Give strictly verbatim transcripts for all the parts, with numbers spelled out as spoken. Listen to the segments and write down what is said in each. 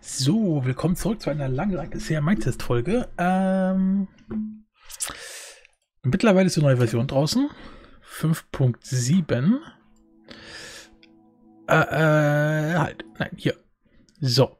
So, willkommen zurück zu einer langen, lang ist ja Mindtest-Folge. Ähm, mittlerweile ist die neue Version draußen. fünf Punkt sieben. Äh, äh, halt. Nein, hier. So.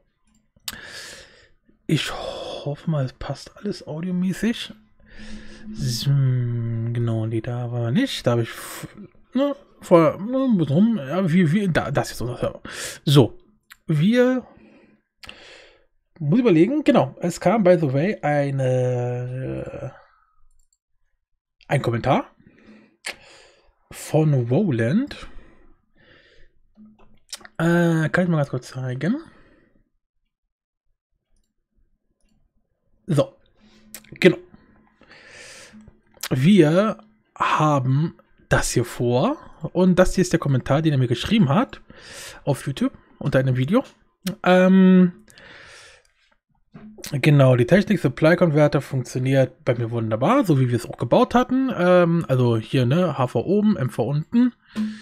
Ich hoffe mal, es passt alles audiomäßig. So, genau, die da war nicht. Da habe ich ne, vor ne, ein bisschen rum. Ja, wie, wie, da, das ist unser Server. So. Wir muss überlegen, genau, es kam, by the way, eine, äh, ein Kommentar von Roland. Äh, kann ich mal ganz kurz zeigen. So, genau. Wir haben das hier vor und das hier ist der Kommentar, den er mir geschrieben hat auf YouTube unter einem Video. Ähm, Genau, die Technik Supply Converter funktioniert bei mir wunderbar, so wie wir es auch gebaut hatten. Ähm, also hier, ne, H V oben, M V unten.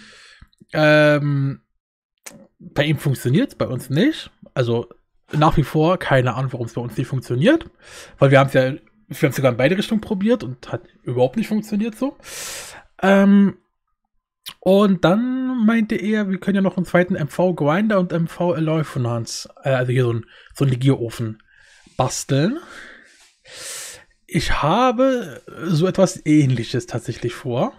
Ähm, bei ihm funktioniert es, bei uns nicht. Also nach wie vor keine Ahnung, warum es bei uns nicht funktioniert. Weil wir haben es ja, wir haben es sogar in beide Richtungen probiert und hat überhaupt nicht funktioniert so. Ähm, und dann meinte er, wir können ja noch einen zweiten M V Grinder und M V Alloy von Hans, äh, also hier so ein, so ein Legierofen basteln. Ich habe so etwas Ähnliches tatsächlich vor.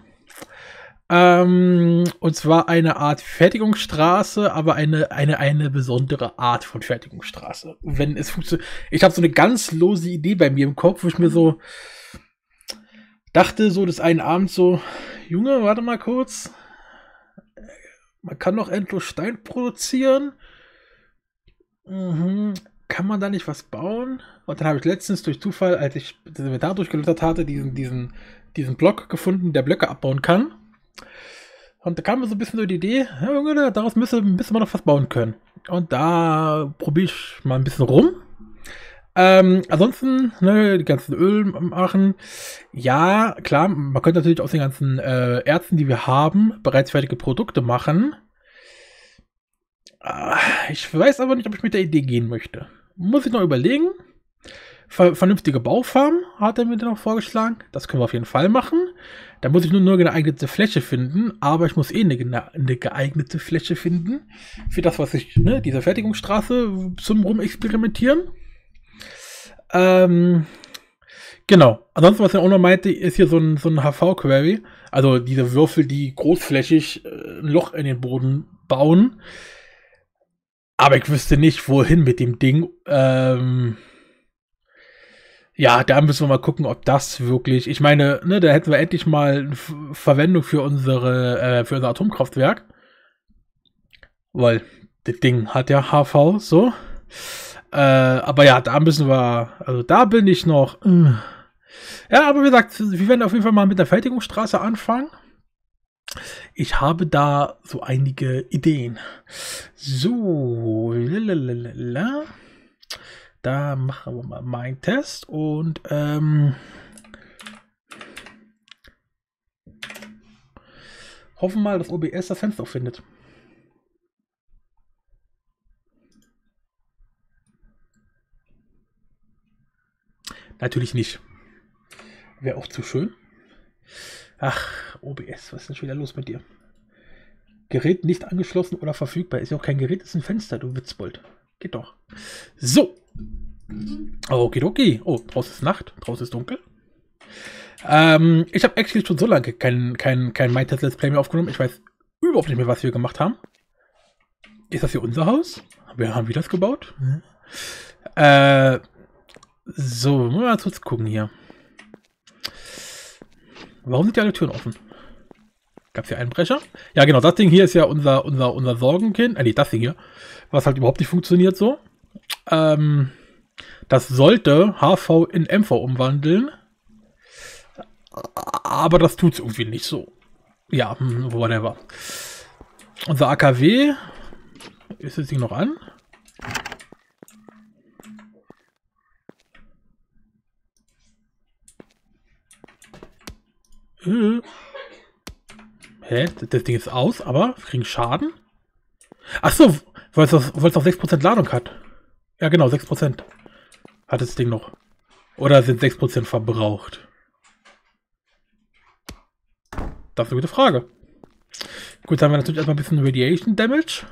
Ähm, und zwar eine Art Fertigungsstraße, aber eine, eine, eine besondere Art von Fertigungsstraße. Wenn es funktioniert. Ich habe so eine ganz lose Idee bei mir im Kopf, wo ich mir so dachte, so des einen Abends so, Junge, warte mal kurz. Man kann doch endlos Stein produzieren. Mhm. Kann man da nicht was bauen? Und dann habe ich letztens durch Zufall, als ich das Inventar durchgelötert hatte, diesen, diesen, diesen Block gefunden, der Blöcke abbauen kann. Und da kam mir so ein bisschen so die Idee, ja, daraus müsste, müsste man noch was bauen können. Und da probiere ich mal ein bisschen rum. Ähm, ansonsten, ne, die ganzen Öl machen. Ja, klar, man könnte natürlich aus den ganzen äh, Erzen, die wir haben, bereits fertige Produkte machen. Ich weiß aber nicht, ob ich mit der Idee gehen möchte. Muss ich noch überlegen. Ver vernünftige Baufarm hat er mir noch vorgeschlagen. Das können wir auf jeden Fall machen. Da muss ich nur, nur eine geeignete Fläche finden. Aber ich muss eh eine, eine geeignete Fläche finden. Für das, was ich, ne, diese Fertigungsstraße zum Rumexperimentieren. Ähm, genau. Ansonsten, was er auch noch meinte, ist hier so ein, so ein H V-Query. Also diese Würfel, die großflächig äh, ein Loch in den Boden bauen. Aber ich wüsste nicht, wohin mit dem Ding. Ähm ja, da müssen wir mal gucken, ob das wirklich. Ich meine, ne, da hätten wir endlich mal Verwendung für unsere, äh, für unser Atomkraftwerk. Weil das Ding hat ja H V, so. Äh, aber ja, da müssen wir. Also da bin ich noch. Äh. Ja, aber wie gesagt, wir werden auf jeden Fall mal mit der Fertigungsstraße anfangen. Ich habe da so einige Ideen. So, lalalala. Da machen wir mal meinen Test und ähm, hoffen mal, dass O B S das Fenster findet. Natürlich nicht. Wäre auch zu schön. Ach, O B S, was ist denn schon wieder los mit dir? Gerät nicht angeschlossen oder verfügbar. Ist ja auch kein Gerät, ist ein Fenster, du Witzbold. Geht doch. So. Okay, okay. Oh, draußen ist Nacht, draußen ist dunkel. Ähm, ich habe actually schon so lange kein, kein, kein MyTest Let's Play mehr aufgenommen. Ich weiß überhaupt nicht mehr, was wir gemacht haben. Ist das hier unser Haus? Wir haben wir das gebaut? Mhm. Äh, so, mal kurz gucken hier. Warum sind die alle Türen offen? Gab es hier Einbrecher? Ja, genau, das Ding hier ist ja unser, unser, unser Sorgenkind. Äh, nee, das Ding hier. Was halt überhaupt nicht funktioniert so. Ähm, das sollte H V in M V umwandeln. Aber das tut es irgendwie nicht so. Ja, whatever. Unser A K W. Ist das Ding noch an? Äh. Hä? Das Ding ist aus, aber wir kriegen Schaden. Achso, weil es noch sechs Prozent Ladung hat. Ja, genau, sechs Prozent hat das Ding noch. Oder sind sechs Prozent verbraucht? Das ist eine gute Frage. Gut, dann haben wir natürlich erstmal ein bisschen Radiation Damage.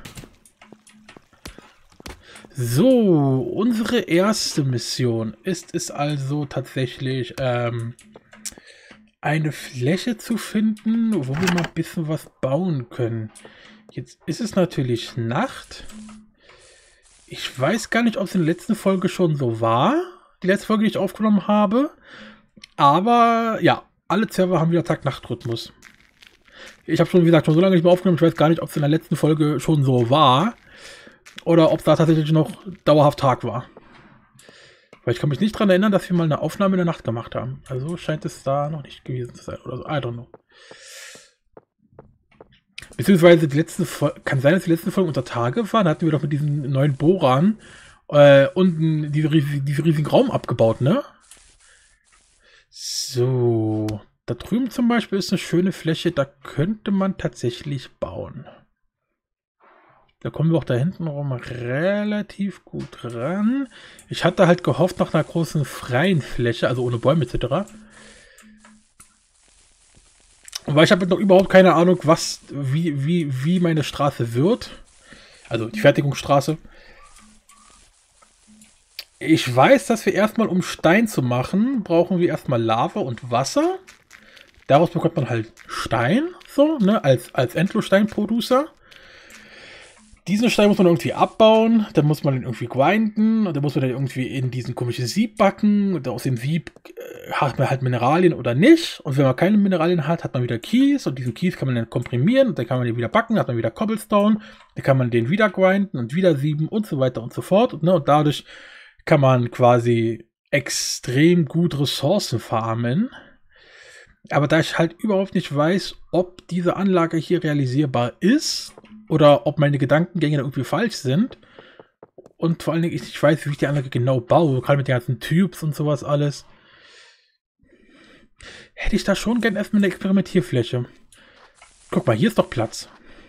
So, unsere erste Mission ist es also tatsächlich, ähm, eine Fläche zu finden, wo wir mal ein bisschen was bauen können. Jetzt ist es natürlich Nacht. Ich weiß gar nicht, ob es in der letzten Folge schon so war. Die letzte Folge, die ich aufgenommen habe. Aber ja, alle Server haben wieder Tag-Nacht-Rhythmus. Ich habe schon, wie gesagt, schon so lange nicht mehr aufgenommen. Ich weiß gar nicht, ob es in der letzten Folge schon so war. Oder ob es da tatsächlich noch dauerhaft Tag war. Weil ich kann mich nicht daran erinnern, dass wir mal eine Aufnahme in der Nacht gemacht haben. Also scheint es da noch nicht gewesen zu sein. Oder so. I don't know. Beziehungsweise die letzte Folge, kann sein, dass die letzte Folge unter Tage war. Da hatten wir doch mit diesen neuen Bohrern äh, unten diese, diese riesigen Raum abgebaut, ne? So. Da drüben zum Beispiel ist eine schöne Fläche, da könnte man tatsächlich bauen. Da kommen wir auch da hinten rum relativ gut ran. Ich hatte halt gehofft nach einer großen freien Fläche, also ohne Bäume et cetera. Weil ich habe noch überhaupt keine Ahnung, was, wie, wie, wie meine Straße wird. Also die Fertigungsstraße. Ich weiß, dass wir erstmal, um Stein zu machen, brauchen wir erstmal Lava und Wasser. Daraus bekommt man halt Stein, so, ne, als, als Endlosstein-Producer. Diesen Stein muss man irgendwie abbauen, dann muss man den irgendwie grinden, und dann muss man den irgendwie in diesen komischen Sieb backen, und aus dem Sieb äh, hat man halt Mineralien oder nicht, und wenn man keine Mineralien hat, hat man wieder Kies, und diesen Kies kann man dann komprimieren, und dann kann man den wieder backen, dann hat man wieder Cobblestone, dann kann man den wieder grinden und wieder sieben und so weiter und so fort, und, ne, und dadurch kann man quasi extrem gut Ressourcen farmen. Aber da ich halt überhaupt nicht weiß, ob diese Anlage hier realisierbar ist oder ob meine Gedankengänge irgendwie falsch sind und vor allen Dingen ich nicht weiß, wie ich die Anlage genau baue, gerade mit den ganzen Tubes und sowas alles, hätte ich da schon gern erstmal eine Experimentierfläche. Guck mal, hier ist doch Platz.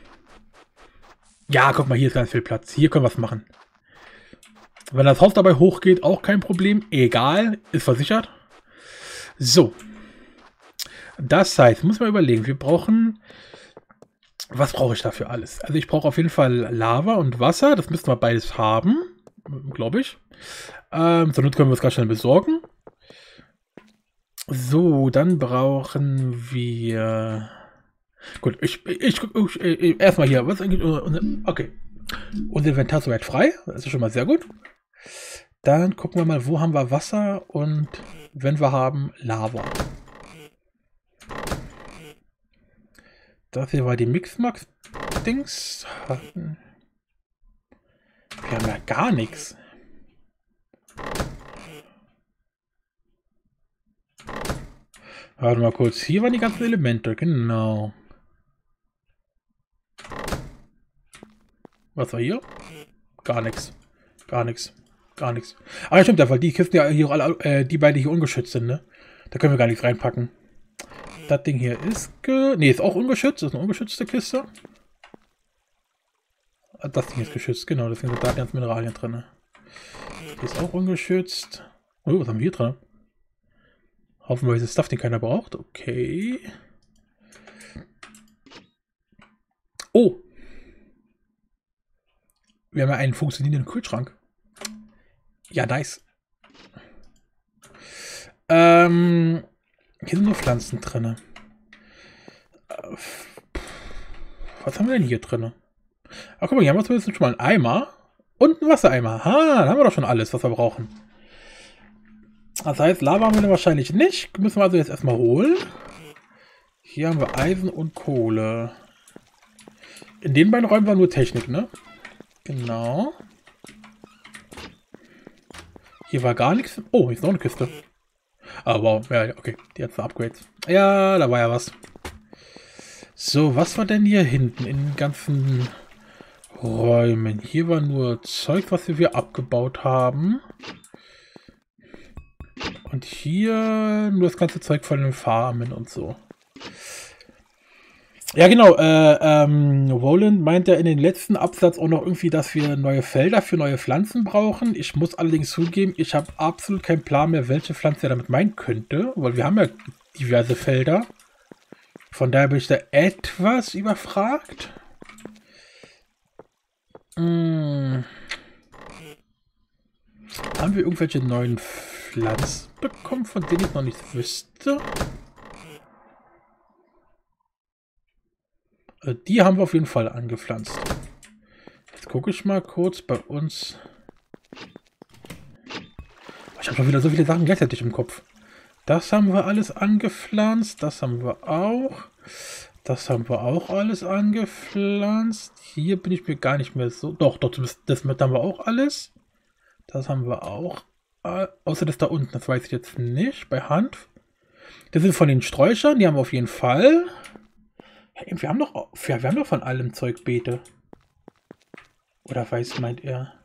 Ja, guck mal, hier ist ganz viel Platz. Hier können wir was machen. Wenn das Haus dabei hochgeht, auch kein Problem. Egal, ist versichert. So. Das heißt, muss man überlegen, wir brauchen, was brauche ich dafür alles? Also ich brauche auf jeden Fall Lava und Wasser, das müssten wir beides haben, glaube ich. Ähm, sonst können wir es ganz schnell besorgen. So, dann brauchen wir, gut, ich, ich, ich, ich erstmal hier, was eigentlich, okay, unser Inventar ist soweit frei, das ist schon mal sehr gut. Dann gucken wir mal, wo haben wir Wasser und wenn wir haben, Lava. Das hier war die Mixmax-Dings. Wir haben ja gar nichts. Warte mal kurz. Hier waren die ganzen Elemente. Genau. Was war hier? Gar nichts. Gar nichts. Gar nichts. Ah, stimmt ja, weil die Kisten ja hier alle, äh, die beide hier ungeschützt sind, ne? Da können wir gar nichts reinpacken. Das Ding hier ist ge... Ne, ist auch ungeschützt. Das ist eine ungeschützte Kiste. Das Ding ist geschützt, genau. Deswegen sind da die ganzen Mineralien drin. Die ist auch ungeschützt. Oh, was haben wir hier drin? Haufenweise Stuff, den keiner braucht. Okay. Oh. Wir haben ja einen funktionierenden Kühlschrank. Ja, nice. Ähm... Hier sind nur Pflanzen drin. Was haben wir denn hier drin? Ach, guck mal, hier haben wir zumindest schon mal einen Eimer und einen Wassereimer. Ha, dann haben wir doch schon alles, was wir brauchen. Das heißt, Lava haben wir wahrscheinlich nicht. Müssen wir also jetzt erstmal holen. Hier haben wir Eisen und Kohle. In den beiden Räumen war nur Technik, ne? Genau. Hier war gar nichts. Oh, hier ist noch eine Kiste. Ah, wow. Ja, okay. Die hat Upgrades. Ja, da war ja was. So, was war denn hier hinten in den ganzen Räumen? Hier war nur Zeug, was wir abgebaut haben. Und hier nur das ganze Zeug von den Farmen und so. Ja, genau. Äh, ähm, Roland meint ja in den letzten Absatz auch noch irgendwie, dass wir neue Felder für neue Pflanzen brauchen. Ich muss allerdings zugeben, ich habe absolut keinen Plan mehr, welche Pflanze er damit meinen könnte, weil wir haben ja diverse Felder. Von daher bin ich da etwas überfragt. Hm. Haben wir irgendwelche neuen Pflanzen bekommen, von denen ich noch nichts wüsste? Die haben wir auf jeden Fall angepflanzt. Jetzt gucke ich mal kurz bei uns. Ich habe schon wieder so viele Sachen gleichzeitig im Kopf. Das haben wir alles angepflanzt. Das haben wir auch. Das haben wir auch alles angepflanzt. Hier bin ich mir gar nicht mehr so... Doch, doch, das, das haben wir auch alles. Das haben wir auch. Äh, außer das da unten, das weiß ich jetzt nicht. Bei Hanf. Das sind von den Sträuchern, die haben wir auf jeden Fall. Ja, wir haben doch, ja, wir haben doch von allem Zeug Beete. Oder weiß, meint er?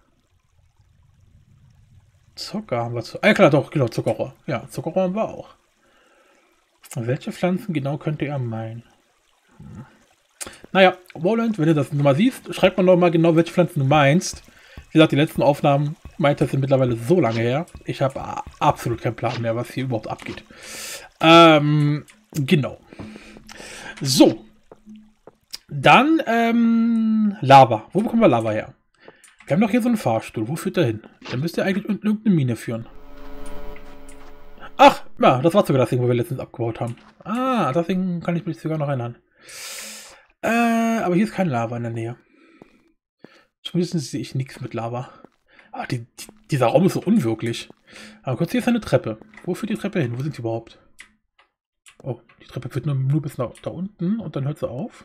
Zucker haben wir zu. Ah, klar, doch, genau, Zuckerrohr. Ja, Zuckerrohr haben wir auch. Welche Pflanzen genau könnte er meinen? Hm. Naja, Roland, wenn du das mal siehst, schreib mal nochmal genau, welche Pflanzen du meinst. Wie gesagt, die letzten Aufnahmen, meint das sind mittlerweile so lange her. Ich habe absolut keinen Plan mehr, was hier überhaupt abgeht. Ähm, genau. So. Dann, ähm, Lava. Wo bekommen wir Lava her? Wir haben doch hier so einen Fahrstuhl. Wo führt der hin? Der müsste eigentlich unten irgendeine Mine führen. Ach, ja, das war sogar das Ding, wo wir letztens abgebaut haben. Ah, das Ding kann ich mich sogar noch erinnern. Äh, aber hier ist kein Lava in der Nähe. Zumindest sehe ich nichts mit Lava. Ah, die, die, dieser Raum ist so unwirklich. Aber kurz, hier ist eine Treppe. Wo führt die Treppe hin? Wo sind sie überhaupt? Oh, die Treppe führt nur, nur bis nach, da unten und dann hört sie auf.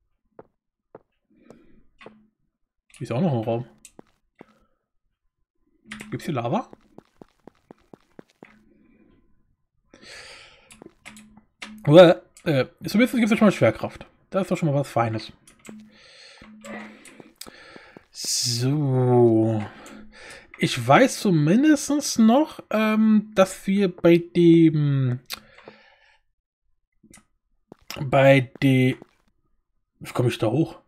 Hier ist auch noch ein Raum. Gibt es hier Lava? Aber, äh, zumindest gibt es schon mal Schwerkraft. Das ist doch schon mal was Feines. So. Ich weiß zumindest noch, ähm, dass wir bei dem... Bei dem... Wie komme ich da hoch?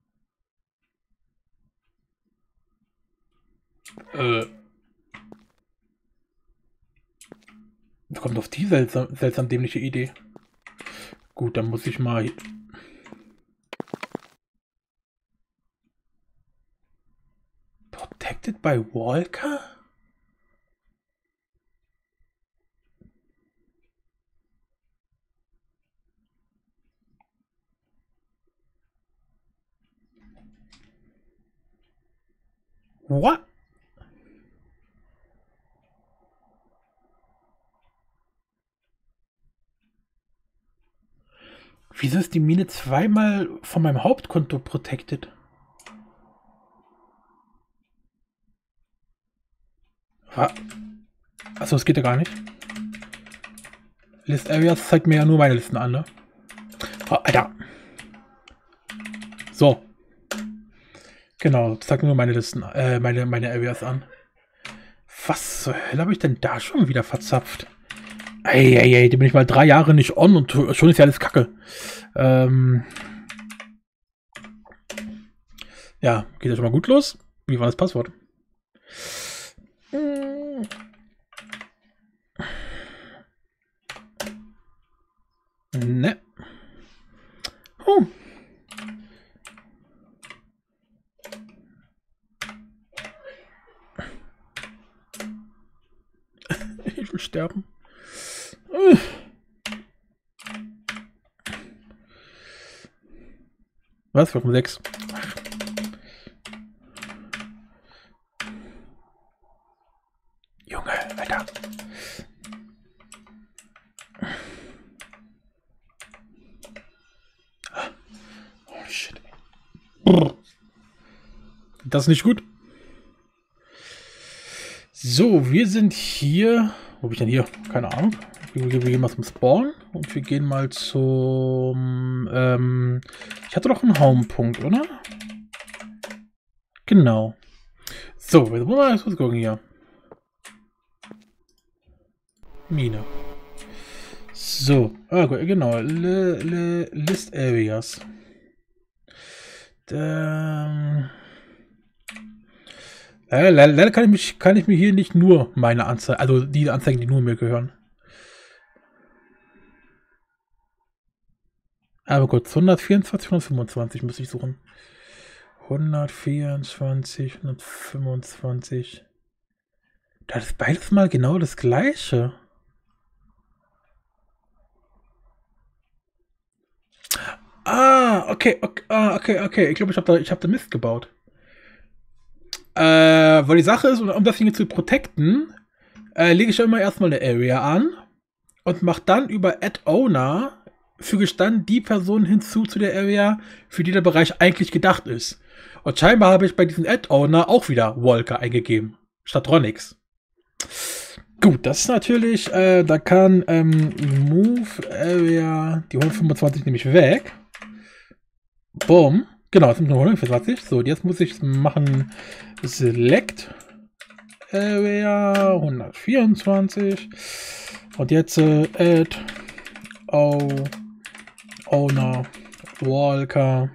Äh... Wie kommt auf die seltsam, seltsam dämliche Idee? Gut, dann muss ich mal... Protected by Walker? What? Wieso ist die Mine zweimal von meinem Hauptkonto protected? Achso, das geht ja gar nicht. List Areas zeigt mir ja nur meine Listen an, ne? Oh, Alter. So. Genau, das zeigt nur meine Listen, äh, meine, meine Areas an. Was zur Hölle habe ich denn da schon wieder verzapft? Ey, ey, ey, da bin ich mal drei Jahre nicht on und schon ist ja alles Kacke. Ähm. Ja, geht ja schon mal gut los. Wie war das Passwort? Ne. Huh. Ich will sterben. Was? Warum sechs? Junge, Alter. Oh, shit. Das ist nicht gut. So, wir sind hier. Wo bin ich denn hier? Keine Ahnung. Wir, wir gehen mal zum Spawn und wir gehen mal zum... Ähm, ich hatte doch einen Home-Punkt, oder? Genau. So, jetzt wollen wir erst was gucken hier. Mine. So, ah, gut, genau. Le, le, List Areas. Ähm, äh, leider leider kann ich, mich, kann ich mir hier nicht nur meine Anzeigen, also die Anzeigen, die nur mir gehören. Aber kurz, hundertvierundzwanzig, hundertfünfundzwanzig muss ich suchen. hundertvierundzwanzig, hundertfünfundzwanzig. Das ist beides mal genau das gleiche. Ah, okay, okay, ah, okay, okay. Ich glaube, ich habe da, ich hab da Mist gebaut. Äh, weil die Sache ist, um das Ding zu protecten, äh, lege ich immer erstmal eine Area an und mache dann über Add Owner, füge ich dann die Person hinzu zu der Area, für die der Bereich eigentlich gedacht ist. Und scheinbar habe ich bei diesem Add Owner auch wieder Walker eingegeben, statt Ronix. Gut, das ist natürlich, äh, da kann ähm, Move Area, die hundertfünfundzwanzig nehme ich weg. Boom. Genau, es sind nur hundertfünfundzwanzig. So, jetzt muss ich machen Select Area hundertvierundzwanzig. Und jetzt äh, Add O Owner Walker.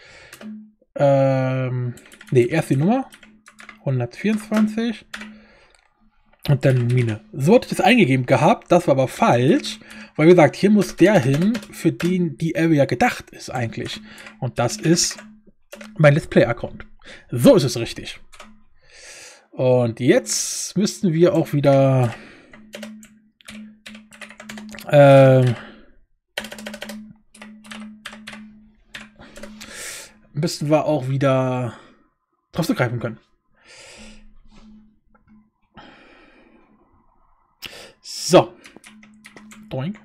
Ähm, ne, erst die Nummer. hundertvierundzwanzig. Und dann Mine. So hatte ich das eingegeben gehabt, das war aber falsch, weil wie gesagt, hier muss der hin, für den die Area gedacht ist eigentlich. Und das ist mein Let's Play-Account. So ist es richtig. Und jetzt müssten wir auch wieder äh, müssten wir auch wieder drauf zugreifen können. So. Doink.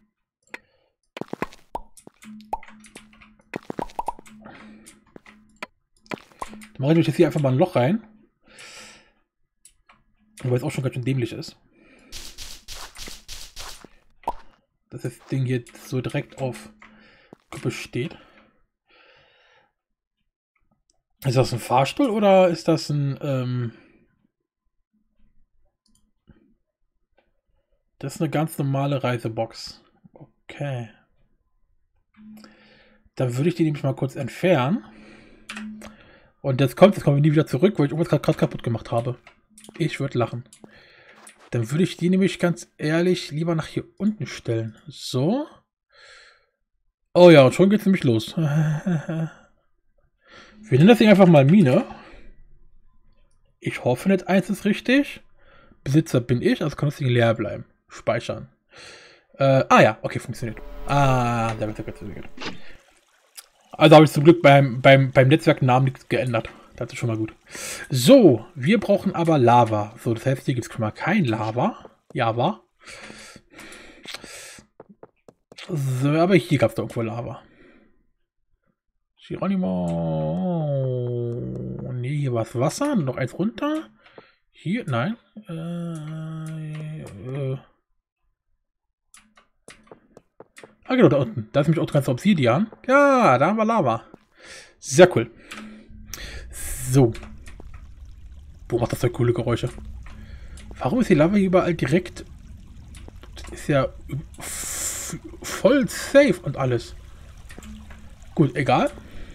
Dann mache ich jetzt hier einfach mal ein Loch rein. Weil es auch schon ganz schön dämlich ist. Dass das Ding hier so direkt auf Kuppe steht. Ist das ein Fahrstuhl oder ist das ein... Ähm Das ist eine ganz normale Reisebox. Okay. Dann würde ich die nämlich mal kurz entfernen. Und jetzt kommt, jetzt kommen wir nie wieder zurück, weil ich irgendwas gerade kaputt gemacht habe. Ich würde lachen. Dann würde ich die nämlich ganz ehrlich lieber nach hier unten stellen. So. Oh ja, und schon geht es nämlich los. Wir nennen das Ding einfach mal Mine. Ich hoffe, Net eins ist richtig. Besitzer bin ich, also kann das Ding leer bleiben. Speichern. Äh, ah ja, okay, funktioniert. Ah, der wird funktioniert. Also habe ich zum Glück beim, beim, beim Netzwerknamen nichts geändert. Das ist schon mal gut. So, wir brauchen aber Lava. So, das heißt, hier gibt es schon mal kein Lava. Java. So, aber hier gab es doch irgendwo Lava. Geronimo. Nee, hier war es Wasser. Noch eins runter. Hier, nein. Äh, äh. Ah, genau, da unten. Da ist nämlich auch ganz Obsidian. Ja, da haben wir Lava. Sehr cool. So. Wo macht das da coole Geräusche? Warum ist die Lava hier überall direkt? Das ist ja voll safe und alles. Gut, egal.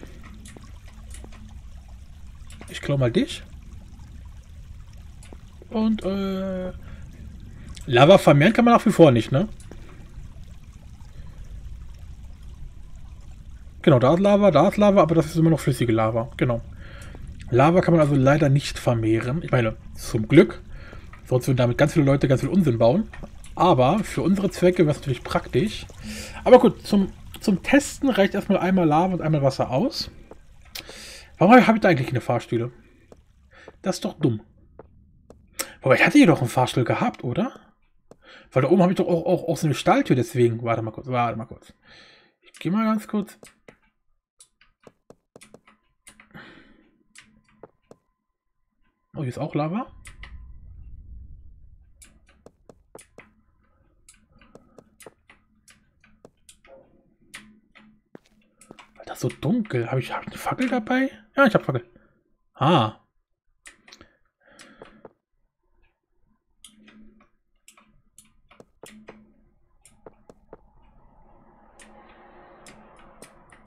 Ich glaube mal dich. Und, äh... Lava vermehren kann man nach wie vor nicht, ne? Genau, da ist Lava, da ist Lava, aber das ist immer noch flüssige Lava. Genau. Lava kann man also leider nicht vermehren. Ich meine, zum Glück. Sonst würden damit ganz viele Leute ganz viel Unsinn bauen. Aber für unsere Zwecke wäre es natürlich praktisch. Aber gut, zum, zum Testen reicht erstmal einmal Lava und einmal Wasser aus. Warum habe ich da eigentlich keine Fahrstühle? Das ist doch dumm. Aber ich hatte hier doch einen Fahrstuhl gehabt, oder? Weil da oben habe ich doch auch, auch, auch so eine Stalltür, deswegen. Warte mal kurz, warte mal kurz. Ich gehe mal ganz kurz. Oh, hier ist auch Lava. Alter, so dunkel. Habe ich, hab ich eine Fackel dabei? Ja, ich habe Fackel. Ah.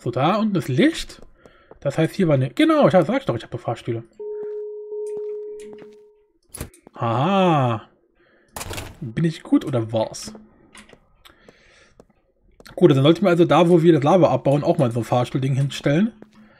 So, da unten ist Licht. Das heißt, hier war eine... Genau, ich sag doch, ich habe Fahrstühle. Aha. Bin ich gut oder was? Gut, dann sollte ich mir also da, wo wir das Lava abbauen, auch mal so ein Fahrstuhlding hinstellen.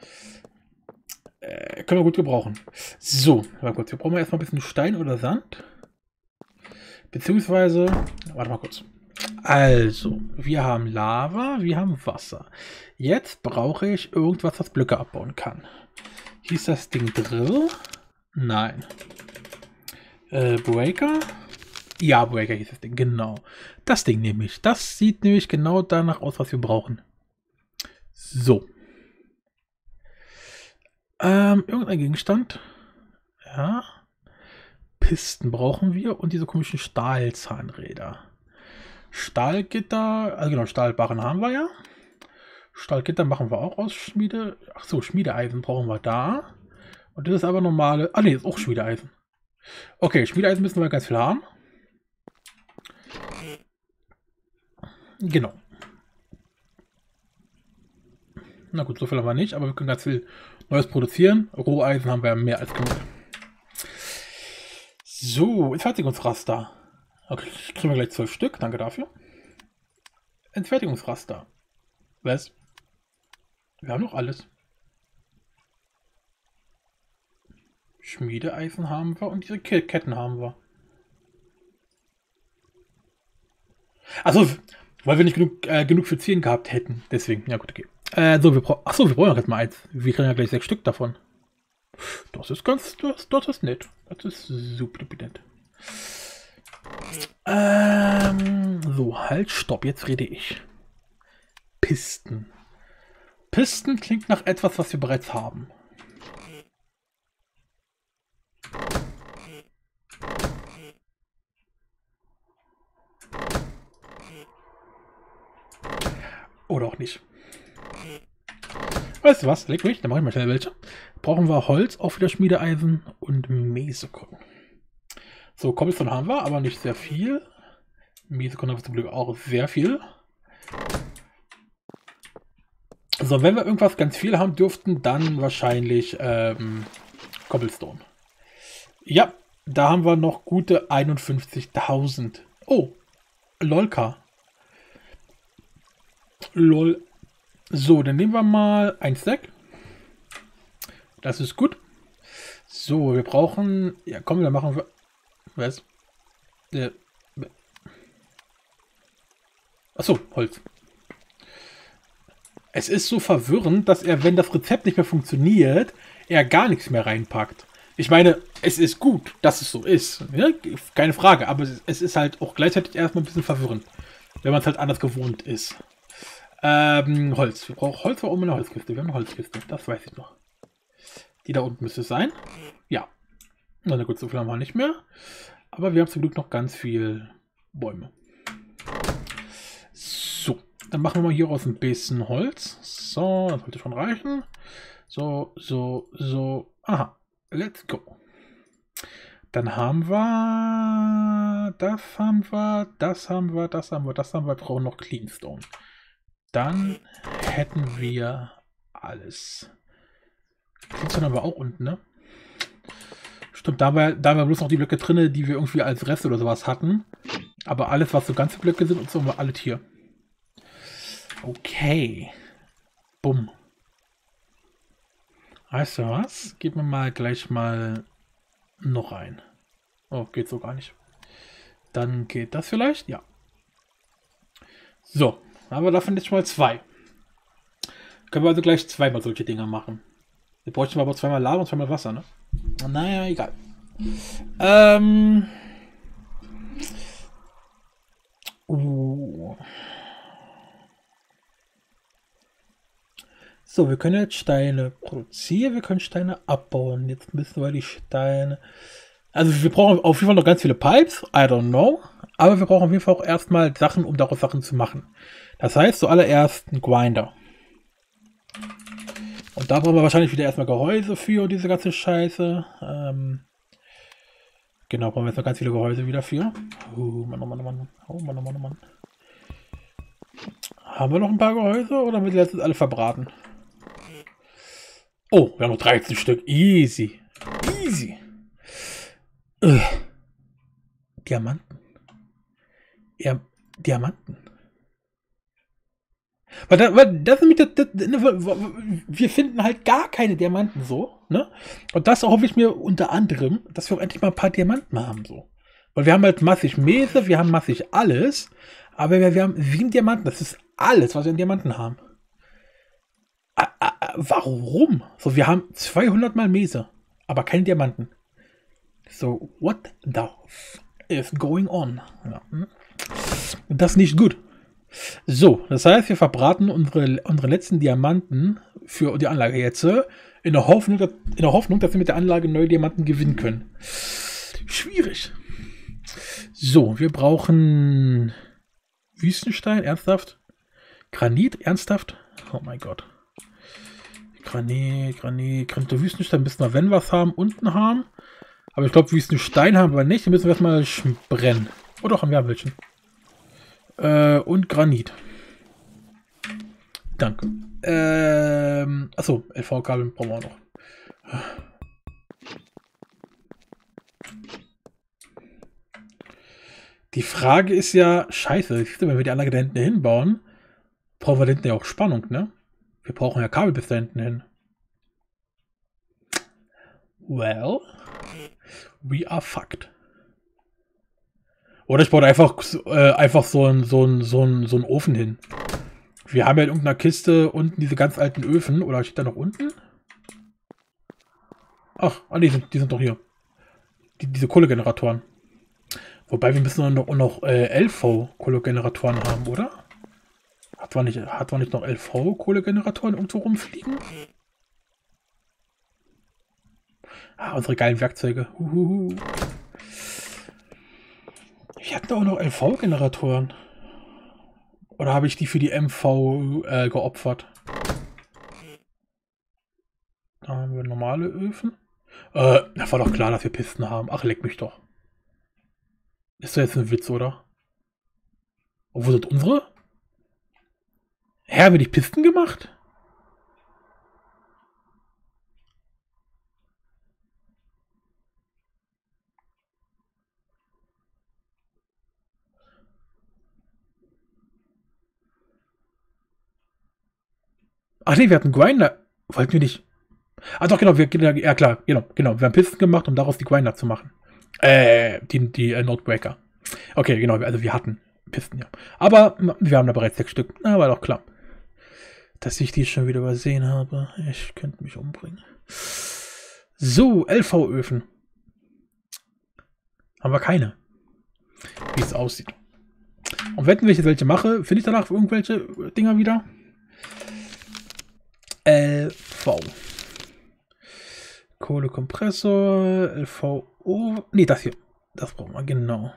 Äh, können wir gut gebrauchen. So, mal kurz. Wir brauchen erstmal ein bisschen Stein oder Sand. Beziehungsweise... Warte mal kurz. Also, wir haben Lava, wir haben Wasser. Jetzt brauche ich irgendwas, was Blöcke abbauen kann. Hieß das Ding Drill? Nein. Äh, Breaker? Ja, Breaker hieß das Ding, genau. Das Ding nehme ich. Das sieht nämlich genau danach aus, was wir brauchen. So. Ähm, irgendein Gegenstand. Ja. Pisten brauchen wir und diese komischen Stahlzahnräder. Stahlgitter, also genau, Stahlbarren haben wir ja. Stahlgitter machen wir auch aus Schmiede. Ach so, Schmiedeeisen brauchen wir da. Und das ist aber normale. Ah ne, ist auch Schmiedeeisen. Okay, Schmiedeeisen müssen wir ganz viel haben. Genau. Na gut, so viel haben wir nicht, aber wir können ganz viel Neues produzieren. Roheisen haben wir mehr als genug. So, Entfertigungsraster. Okay, kriegen wir gleich zwölf Stück. Danke dafür. Entfertigungsraster. Was? Wir haben noch alles. Schmiedeeisen haben wir und diese Ketten haben wir. Achso, weil wir nicht genug, äh, genug für zehn gehabt hätten. Deswegen, ja gut, okay. Äh, so, wir brauchen. Achso, wir brauchen noch jetzt mal eins. Wir kriegen ja gleich sechs Stück davon. Das ist ganz. Das, das ist nett. Das ist super nett. Ähm, so, halt, stopp, jetzt rede ich. Pisten. Pisten klingt nach etwas, was wir bereits haben. Oder auch nicht. Weißt du was? Leg mich, dann mache ich mal schnell welche. Brauchen wir Holz, auch wieder Schmiedeeisen und Mesekon. So, Cobblestone haben wir, aber nicht sehr viel. Mesekon haben wir zum Glück auch sehr viel. So, wenn wir irgendwas ganz viel haben dürften, dann wahrscheinlich ähm, Cobblestone. Ja, da haben wir noch gute einundfünfzigtausend. Oh, Lolka. Lol. So, dann nehmen wir mal ein Stack. Das ist gut. So, wir brauchen... Ja, komm, dann machen wir... Was? Äh, Achso, Holz. Es ist so verwirrend, dass er, wenn das Rezept nicht mehr funktioniert, er gar nichts mehr reinpackt. Ich meine, es ist gut, dass es so ist. Ja? Keine Frage, aber es ist halt auch gleichzeitig erstmal ein bisschen verwirrend, wenn man es halt anders gewohnt ist. Ähm, Holz. Wir brauchen Holz, war oben eine Holzkiste. Wir haben eine Holzkiste, das weiß ich noch. Die da unten müsste es sein. Ja. Na gut, so viel haben wir nicht mehr. Aber wir haben zum Glück noch ganz viel Bäume. So, dann machen wir mal hier raus ein bisschen Holz. So, das sollte schon reichen. So, so, so. Aha, let's go. Dann haben wir... Das haben wir, das haben wir, das haben wir, das haben wir. Wir brauchen noch Cleanstone. Dann hätten wir alles. Cleanstone haben wir auch unten, ne? Stimmt, da war, da war bloß noch die Blöcke drin, die wir irgendwie als Rest oder sowas hatten. Aber alles, was so ganze Blöcke sind, und so haben wir alle hier. Okay. Bumm. Weißt du was? Gib mir mal gleich mal noch ein. Oh, geht so gar nicht. Dann geht das vielleicht? Ja. So, haben wir davon jetzt schon mal zwei. Können wir also gleich zweimal solche Dinger machen. Wir bräuchten aber zweimal Lava und zweimal Wasser, ne? Naja, egal. Ähm. Uh. So, wir können jetzt Steine produzieren, wir können Steine abbauen. Jetzt müssen wir die Steine... Also wir brauchen auf jeden Fall noch ganz viele Pipes, I don't know. Aber wir brauchen auf jeden Fall auch erstmal Sachen, um daraus Sachen zu machen. Das heißt, zuallererst ein Grinder. Und da brauchen wir wahrscheinlich wieder erstmal Gehäuse für diese ganze Scheiße. Ähm, genau, brauchen wir jetzt noch ganz viele Gehäuse wieder für. Oh Mann, oh Mann, oh Mann. Oh Mann, oh Mann, oh Mann. Haben wir noch ein paar Gehäuse oder wird jetzt alle verbraten? Oh, wir haben noch dreizehn Stück. Easy. Easy. Ugh. Diamanten. Ja, Diamanten. Weil, da, weil das, das, das, wir finden halt gar keine Diamanten so, ne? Und das hoffe ich mir unter anderem, dass wir auch endlich mal ein paar Diamanten haben, so. Weil wir haben halt massig Mese, wir haben massig alles, aber wir, wir haben sieben Diamanten, das ist alles, was wir an Diamanten haben. Ah, ah, warum? So, wir haben zweihundert mal Mese, aber keine Diamanten. So, what the f is going on? Ja. Das ist nicht gut. So, das heißt, wir verbraten unsere, unsere letzten Diamanten für die Anlage jetzt in der Hoffnung, dass, in der Hoffnung, dass wir mit der Anlage neue Diamanten gewinnen können. Schwierig. So, wir brauchen Wüstenstein, ernsthaft? Granit, ernsthaft? Oh mein Gott. Granit, Granit, könnte Wüstenstein, müssen wir, wenn wir was haben, unten haben. Aber ich glaube, Wüstenstein haben wir nicht. Die müssen wir erstmal brennen. Oh doch, haben wir welchen. Äh, und Granit. Danke. Ähm, achso, L V-Kabel brauchen wir auch noch. Die Frage ist ja, scheiße, wenn wir die Anlage da hinten hinbauen, brauchen wir da hinten ja auch Spannung, ne? Wir brauchen ja Kabel bis da hinten hin. Well, we are fucked. Oder ich baue einfach, äh, einfach so einen so ein, so ein, so ein Ofen hin. Wir haben ja in irgendeiner Kiste unten diese ganz alten Öfen. Oder steht da noch unten? Ach, ah, die, sind, die sind doch hier. Die, diese Kohlegeneratoren. Wobei wir müssen noch, noch äh, L V-Kohlegeneratoren haben, oder? Hat man nicht, hat man nicht noch L V-Kohlegeneratoren irgendwo rumfliegen? Ah, unsere geilen Werkzeuge. Uhuhu. Wir hatten auch noch L V-Generatoren. Oder habe ich die für die M V äh, geopfert? Da haben wir normale Öfen. Äh, das war doch klar, dass wir Pisten haben. Ach, leck mich doch. Ist doch jetzt ein Witz, oder? Und wo sind unsere? Hä, haben wir nicht Pisten gemacht? Ach nee, wir hatten Grinder. Wollten wir nicht. Ah doch, genau, wir, ja klar, genau, genau. Wir haben Pisten gemacht, um daraus die Grinder zu machen. Äh, die, die äh, Notebreaker. Okay, genau, also wir hatten Pisten, ja. Aber wir haben da bereits sechs Stück. Na, war doch klar. Dass ich die schon wieder übersehen habe. Ich könnte mich umbringen. So, L V-Öfen. Haben wir keine. Wie es aussieht. Und wenn ich jetzt welche mache, finde ich danach irgendwelche Dinger wieder? L V. Kohlekompressor, L V O. Ne, das hier. Das brauchen wir, genau.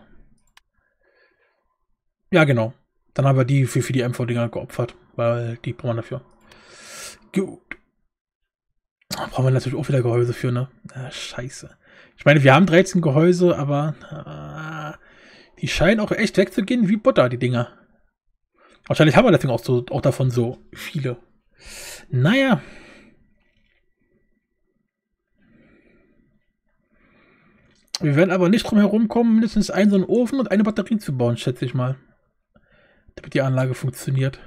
Ja, genau. Dann haben wir die für, für die M V-Dinger geopfert, weil die brauchen wir dafür. Gut. Da brauchen wir natürlich auch wieder Gehäuse für, ne? Ah, scheiße. Ich meine, wir haben dreizehn Gehäuse, aber ah, die scheinen auch echt wegzugehen wie Butter, die Dinger. Wahrscheinlich haben wir deswegen auch, so, auch davon so viele. Naja. Wir werden aber nicht drum herum kommen, mindestens einen so einen Ofen und eine Batterie zu bauen, schätze ich mal. Damit die Anlage funktioniert.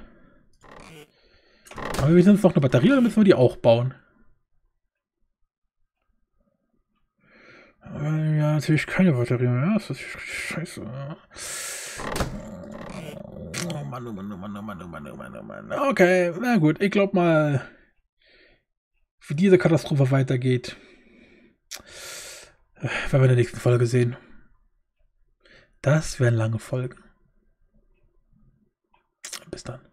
Aber wir sind jetzt noch eine Batterie oder müssen wir die auch bauen? Ja, natürlich keine Batterie mehr. Das ist scheiße. Oh Mann, oh Mann, oh Mann, oh Mann, oh Mann, oh Mann, oh Mann. Okay, na gut. Ich glaube mal, wie diese Katastrophe weitergeht, werden wir in der nächsten Folge sehen. Das werden lange Folgen. Bis dann.